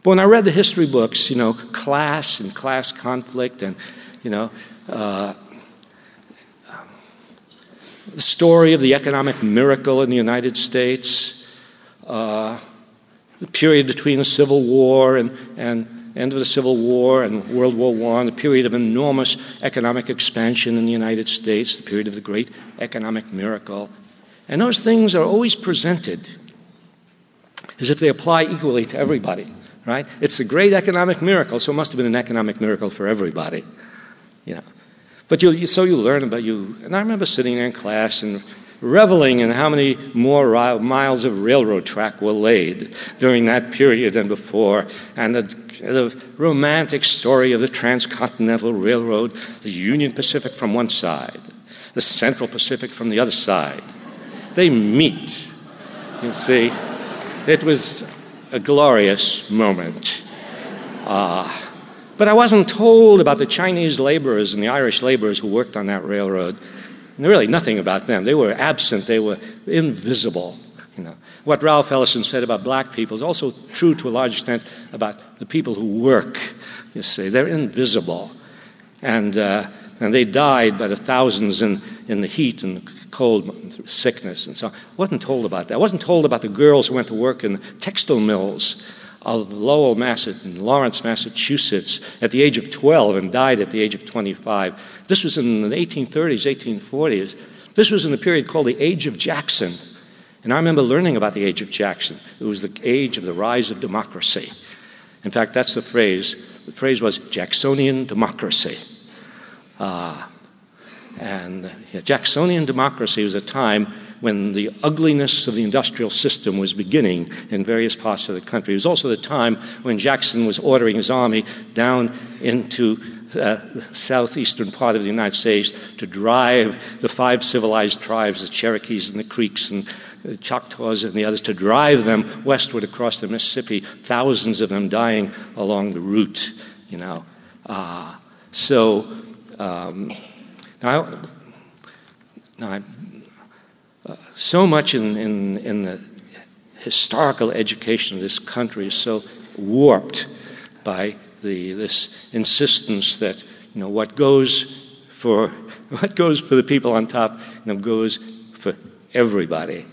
But when I read the history books, class and class conflict and, the story of the economic miracle in the United States, the period between the Civil War and end of the Civil War and World War I, the period of enormous economic expansion in the United States, the period of the great economic miracle. And those things are always presented as if they apply equally to everybody, right? It's the great economic miracle, so it must have been an economic miracle for everybody, But so you learn about you. And I remember sitting there in class and reveling in how many more miles of railroad track were laid during that period than before, and the romantic story of the Transcontinental Railroad, the Union Pacific from one side, the Central Pacific from the other side. They meet, you see. It was a glorious moment. But I wasn't told about the Chinese laborers and the Irish laborers who worked on that railroad. Really nothing about them. They were absent. They were invisible. What Ralph Ellison said about black people is also true to a large extent about the people who work. You see, they're invisible. And they died by the thousands in the heat and the cold, and sickness and so on. I wasn't told about that. I wasn't told about the girls who went to work in textile mills of Lowell, Lawrence, Massachusetts, at the age of 12 and died at the age of 25. This was in the 1830s, 1840s. This was in the period called the Age of Jackson. And I remember learning about the Age of Jackson. It was the age of the rise of democracy. In fact, that's the phrase. The phrase was Jacksonian Democracy. Jacksonian Democracy was a time when the ugliness of the industrial system was beginning in various parts of the country. It was also the time when Jackson was ordering his army down into the southeastern part of the United States to drive the 5 civilized tribes, the Cherokees and the Creeks and the Choctaws and the others, to drive them westward across the Mississippi, thousands of them dying along the route, So much in the historical education of this country is so warped by this insistence that what goes for the people on top goes for everybody.